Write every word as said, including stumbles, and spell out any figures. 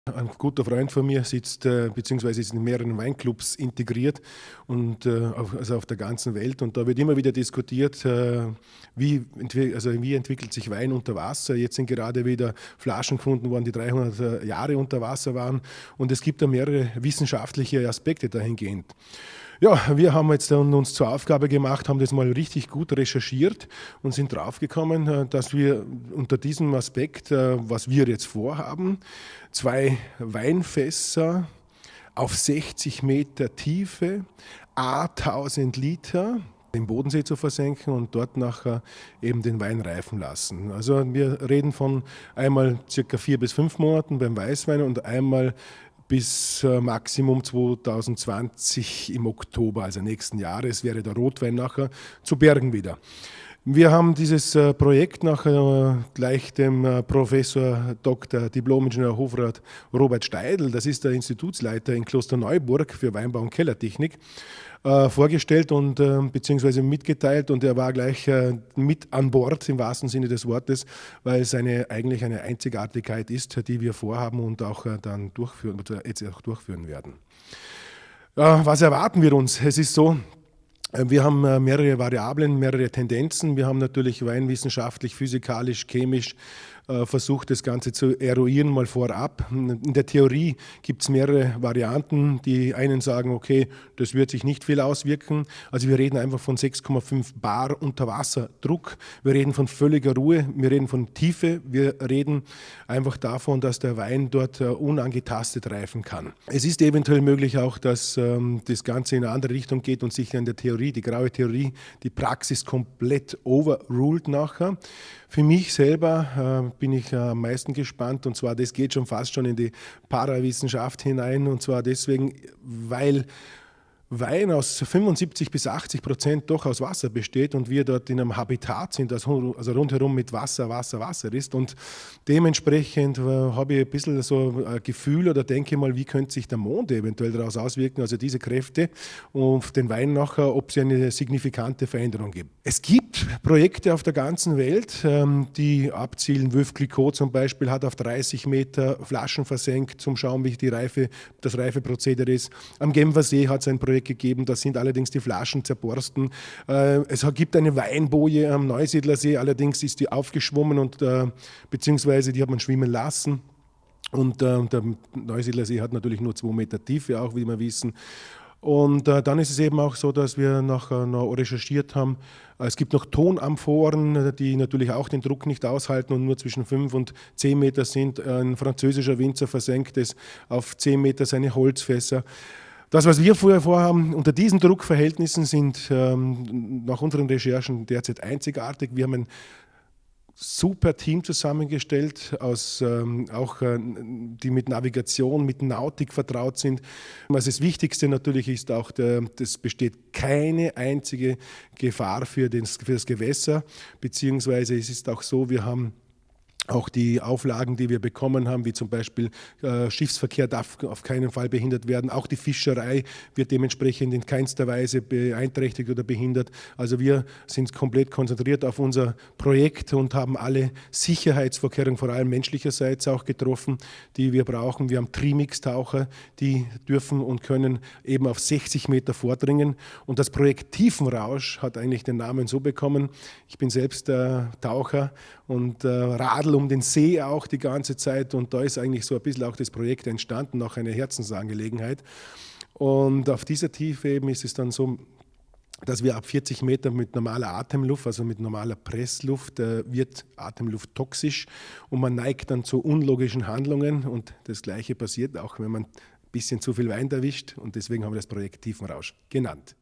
Ein guter Freund von mir sitzt äh, beziehungsweise ist in mehreren Weinclubs integriert und äh, auf, also auf der ganzen Welt. Und da wird immer wieder diskutiert, äh, wie, entwi also wie entwickelt sich Wein unter Wasser. Jetzt sind gerade wieder Flaschen gefunden worden, die dreihundert Jahre unter Wasser waren. Und es gibt da mehrere wissenschaftliche Aspekte dahingehend. Ja, wir haben jetzt uns zur Aufgabe gemacht, haben das mal richtig gut recherchiert und sind draufgekommen, dass wir unter diesem Aspekt, was wir jetzt vorhaben, zwei Weinfässer auf sechzig Meter Tiefe, a tausend Liter, den Bodensee zu versenken und dort nachher eben den Wein reifen lassen. Also wir reden von einmal circa vier bis fünf Monaten beim Weißwein und einmal bis äh, Maximum zwanzig zwanzig im Oktober, also nächsten Jahres, wäre der Rotwein nachher zu bergen wieder. Wir haben dieses äh, Projekt nachher äh, gleich dem äh, Professor Doktor Diplom-Ingenieur Hofrat Robert Steidl, das ist der Institutsleiter in Klosterneuburg für Weinbau und Kellertechnik, äh, vorgestellt und äh, beziehungsweise mitgeteilt, und er war gleich äh, mit an Bord im wahrsten Sinne des Wortes, weil es eine, eigentlich eine Einzigartigkeit ist, die wir vorhaben und auch äh, dann durchführen, jetzt auch durchführen werden. Äh, was erwarten wir uns? Es ist so, wir haben mehrere Variablen, mehrere Tendenzen. Wir haben natürlich weinwissenschaftlich, physikalisch, chemisch versucht, das Ganze zu eruieren, mal vorab. In der Theorie gibt es mehrere Varianten. Die einen sagen, okay, das wird sich nicht viel auswirken. Also wir reden einfach von sechs Komma fünf Bar Unterwasserdruck. Wir reden von völliger Ruhe. Wir reden von Tiefe. Wir reden einfach davon, dass der Wein dort unangetastet reifen kann. Es ist eventuell möglich auch, dass ähm, das Ganze in eine andere Richtung geht und sich in der Theorie, die graue Theorie, die Praxis komplett overruled nachher. Für mich selber äh, bin ich äh, am meisten gespannt, und zwar, das geht schon fast schon in die Parawissenschaft hinein, und zwar deswegen, weil Wein aus fünfundsiebzig bis achtzig Prozent doch aus Wasser besteht und wir dort in einem Habitat sind, das also rundherum mit Wasser, Wasser, Wasser ist, und dementsprechend äh, habe ich ein bisschen so ein Gefühl oder denke mal, wie könnte sich der Mond eventuell daraus auswirken, also diese Kräfte auf den Wein nachher, ob es eine signifikante Veränderung gibt. Es gibt Projekte auf der ganzen Welt, ähm, die abzielen. Veuve Clicquot zum Beispiel hat auf dreißig Meter Flaschen versenkt, zum Schauen, wie die Reife, das Reifeprozedere ist. Am Genfersee hat es ein Projekt gegeben, da sind allerdings die Flaschen zerborsten. Äh, es gibt eine Weinboje am Neusiedlersee, allerdings ist die aufgeschwommen und äh, beziehungsweise die hat man schwimmen lassen. Und äh, der Neusiedlersee hat natürlich nur zwei Meter Tiefe, auch wie wir wissen. Und äh, dann ist es eben auch so, dass wir nachher noch recherchiert haben, äh, es gibt noch Tonamphoren, die natürlich auch den Druck nicht aushalten und nur zwischen fünf und zehn Meter sind. Ein französischer Winzer versenkt es auf zehn Meter seine Holzfässer. Das, was wir vorher vorhaben, unter diesen Druckverhältnissen sind ähm, nach unseren Recherchen derzeit einzigartig. Wir haben ein super Team zusammengestellt, aus, ähm, auch äh, die mit Navigation, mit Nautik vertraut sind. Also das Wichtigste natürlich ist auch, es besteht keine einzige Gefahr für, den, für das Gewässer, beziehungsweise es ist auch so, wir haben auch die Auflagen, die wir bekommen haben, wie zum Beispiel äh, Schiffsverkehr darf auf keinen Fall behindert werden. Auch die Fischerei wird dementsprechend in keinster Weise beeinträchtigt oder behindert. Also wir sind komplett konzentriert auf unser Projekt und haben alle Sicherheitsvorkehrungen, vor allem menschlicherseits auch getroffen, die wir brauchen. Wir haben Trimix-Taucher, die dürfen und können eben auf sechzig Meter vordringen. Und das Projekt Tiefenrausch hat eigentlich den Namen so bekommen. Ich bin selbst äh, Taucher und äh, Radl um den See auch die ganze Zeit, und da ist eigentlich so ein bisschen auch das Projekt entstanden, auch eine Herzensangelegenheit. Und auf dieser Tiefe eben ist es dann so, dass wir ab vierzig Meter mit normaler Atemluft, also mit normaler Pressluft, äh, wird Atemluft toxisch und man neigt dann zu unlogischen Handlungen, und das Gleiche passiert auch, wenn man ein bisschen zu viel Wein erwischt, und deswegen haben wir das Projekt Tiefenrausch genannt.